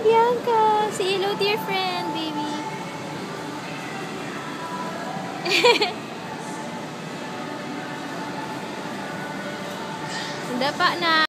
Bianca! Say hello to your friend, baby. Dapa na.